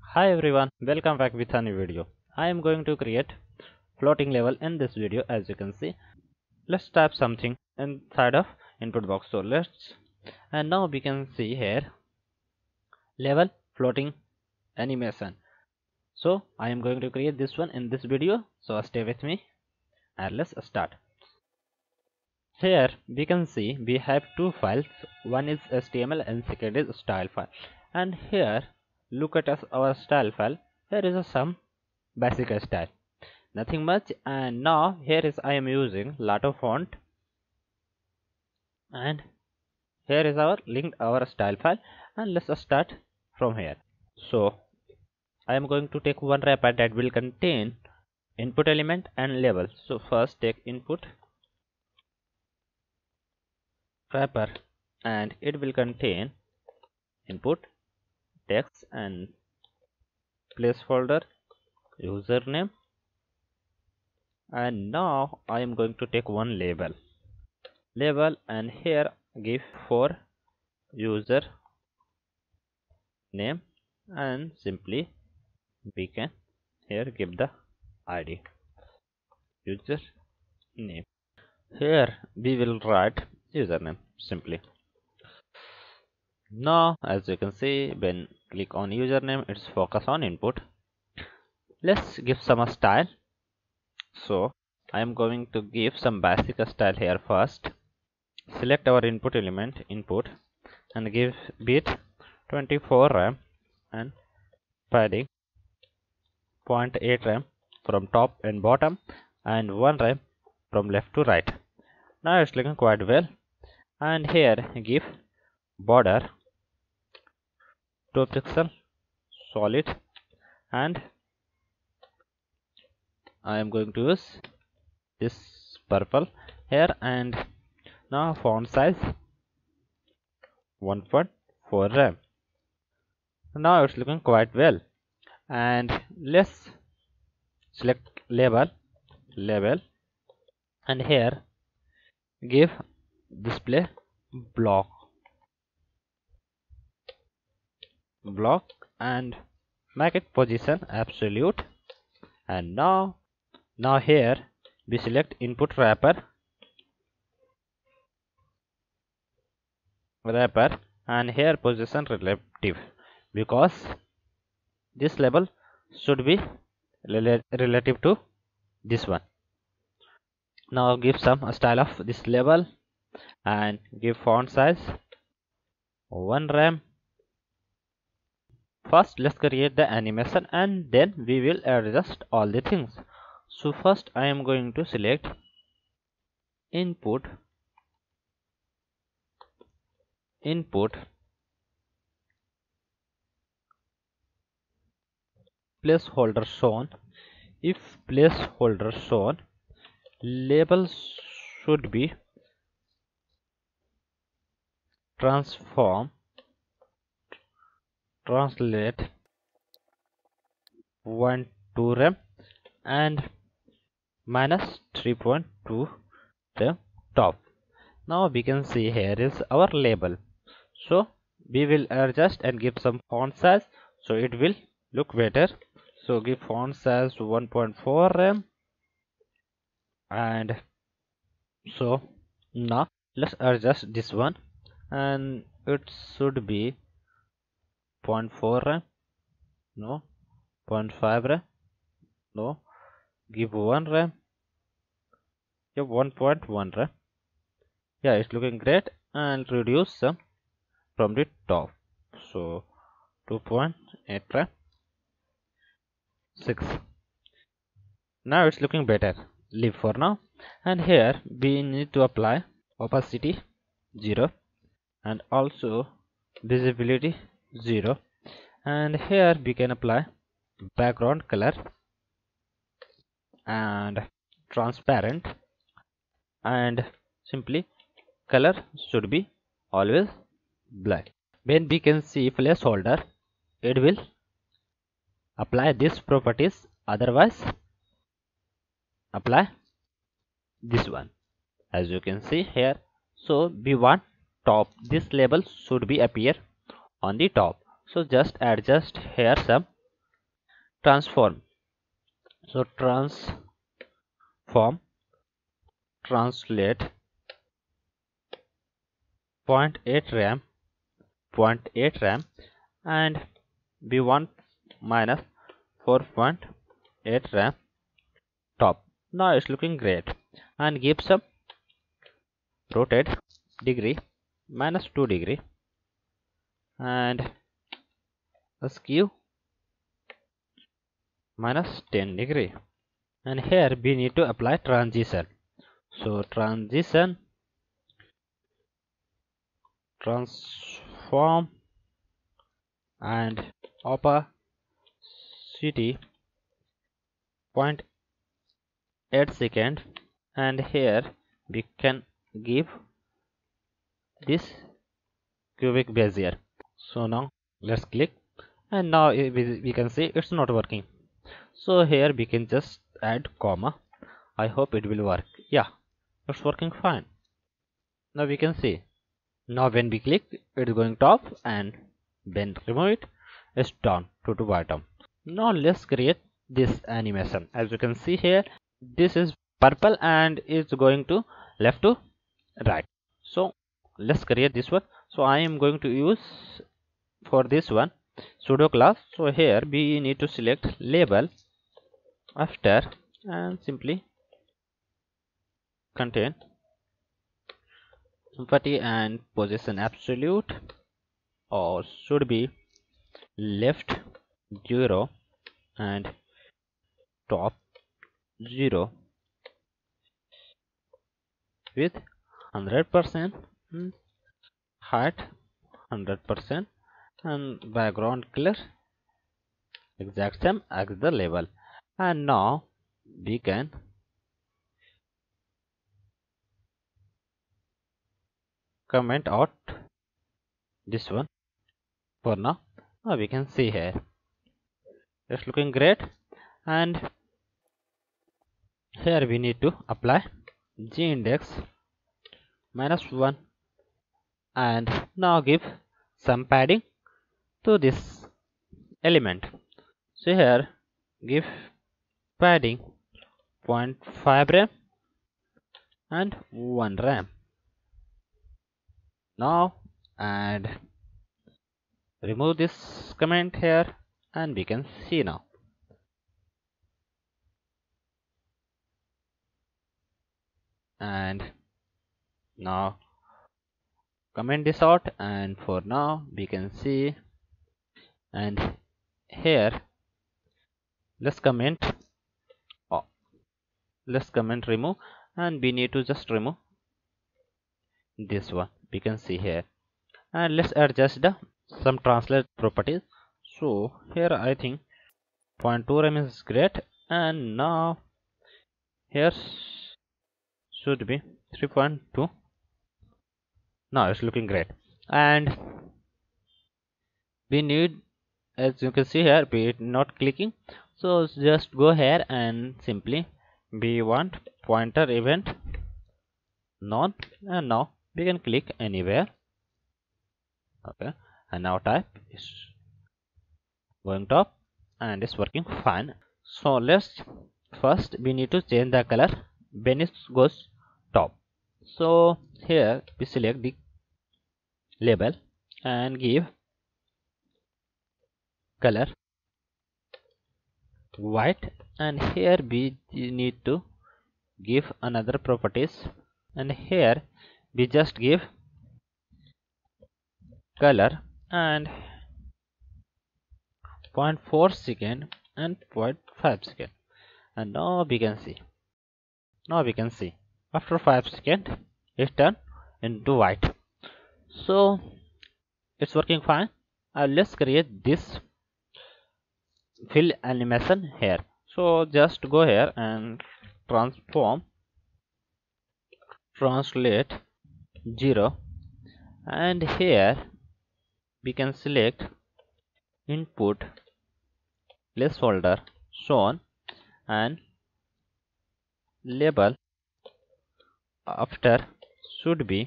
Hi everyone, welcome back with a new video. I am going to create floating level in this video. As you can see, let's type something inside of input box. And now we can see here level floating animation. So I am going to create this one in this video, so stay with me and let's start. Here we can see we have two files, one is HTML and second is style file. And here look at our style file. Here is some basic style, nothing much. And now here is I am using Lato font, and here is our style file, and let's start from here. So I am going to take one wrapper that will contain input element and label. So first take input wrapper, and it will contain input, text, and placeholder, username. And now I am going to take one label, and here give for user name, and simply we can here give the id user name. Here we will write username simply. Now as you can see, when click on username, it's focus on input. Let's give some style. So I am going to give some basic style here. First select our input element input and give bit 24 RAM and padding 0.8 RAM from top and bottom and 1 RAM from left to right. Now it's looking quite well. And here give border 2 pixel solid, and I am going to use this purple here. And now font size 1.4 RAM. Now it's looking quite well. And let's select label, and here give display block and make it position absolute. And now here we select input wrapper, and here position relative, because this label should be relative to this one. Now give some style of this label and give font size 1 RAM. First let's create the animation and then we will adjust all the things. So first I am going to select input placeholder shown. If placeholder shown, label should be translate 1.2 RAM and minus 3.2 the top. Now we can see here is our label. So we will adjust and give some font size so it will look better. So give font size 1.4 RAM. And so now let's adjust this one, and it should be 0.4 RAM, no, 0.5 RAM, no, give 1 RAM, give 1.1 RAM. Yeah, it's looking great. And reduce some from the top, so 2.8 RAM, 6. Now it's looking better. Leave for now. And here we need to apply opacity 0 and also visibility 0. And here we can apply background color and transparent, and simply color should be always black. When we can see placeholder, it will apply these properties, otherwise apply this one, as you can see here. So we want top, this label should be appear on the top. So just adjust here some transform. So transform, translate 0.8 RAM, 0.8 RAM, and B1 minus 4.8 RAM top. Now it's looking great, and give some rotate degree -2 degree and skew -10 degree. And here we need to apply transition. So transition, transform, and opacity 0.8 second, and here we can give this cubic bezier. So now let's click, and now we can see it's not working. So here we can just add comma. I hope it will work. Yeah, it's working fine. Now we can see. Now when we click, it's going top, and when remove it, it's down to the bottom. Now let's create this animation. As you can see here, this is purple and it's going to left to right. So let's create this one. So I am going to use for this one pseudo class. So here we need to select label after and simply contain empathy and position absolute, or should be left 0 and top 0 with 100% height 100% and background color exact same as the label. And now we can comment out this one. For now we can see here it's looking great, and here we need to apply G index -1 and now give some padding to this element. So here give padding 0.5 RAM and 1 RAM. Now and remove this comment here, and we can see now. And now comment this out, and for now we can see. And here let's comment remove, and we need to just remove this one. We can see here, and let's adjust the some translate properties. So here I think 0.2 RAM is great, and now here should be 3.2. now it's looking great, and we need, as you can see here, be not clicking. So just go here and simply we want pointer event none, and now we can click anywhere. Okay, and now type is going top and it's working fine. So let's first we need to change the color when it goes top. So here we select the label and give color white, and here we need to give another properties, and here we just give color and 0.4 second and 0.5 second, and now we can see after 5 seconds it turned into white. So it's working fine. Let's create this fill animation here. So just go here and transform, translate 0, and here we can select input placeholder shown and label after should be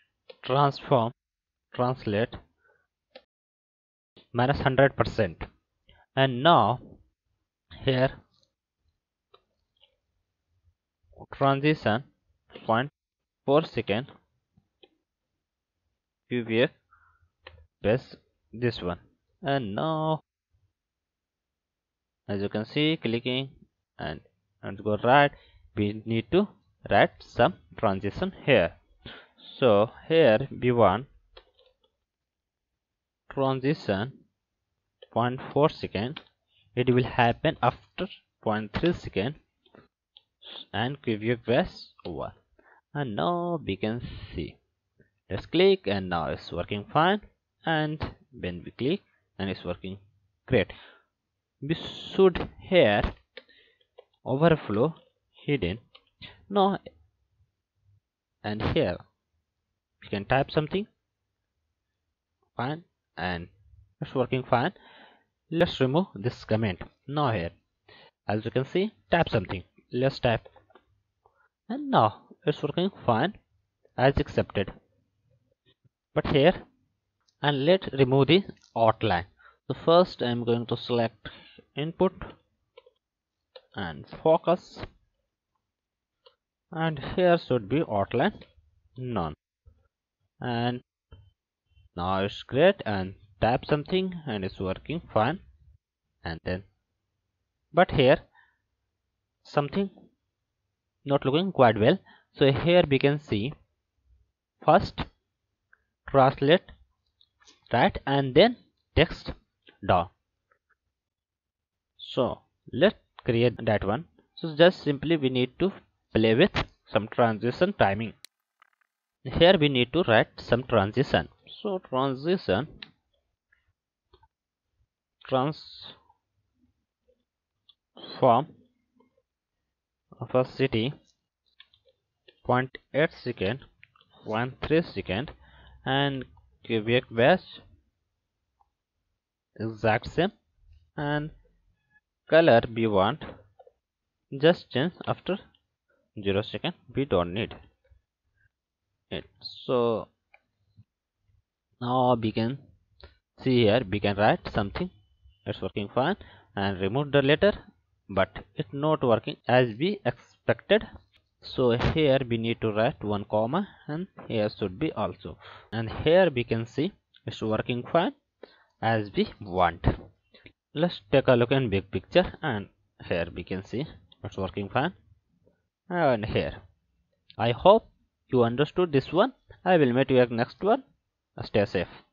transform, translate -100%. And now here transition 0.4 second QVF press this one. And now as you can see, clicking and go right, we need to write some transition here. So here we want transition 0.4 second. It will happen after 0.3 second and QVF press 1. And now we can see, let's click, and now it's working fine. And when we click, and it's working great. We should here overflow hidden. Now and here we can type something fine, and it's working fine. Let's remove this comment. Now here as you can see, type something. Let's type, and now it's working fine as accepted. But here, and let's remove the outline. So first I'm going to select input and focus, and here should be outline none. And now it's great, and tap something and it's working fine. And then but here something not looking quite well. So here we can see first translate right and then text down. So let's create that one. So just simply we need to play with some transition timing. Here we need to write some transition. So transition transform opacity 0.8 second, 0.3 second, and QVF batch exact same, and color we want just change after 0 second, we don't need it. So now we can see here we can write something, it's working fine, and remove the letter, but it's not working as we expected. So here we need to write one comma, and here should be also, and here we can see it's working fine as we want. Let's take a look in big picture, and here we can see it's working fine. And here I hope you understood this one. I will meet you at next one. Stay safe.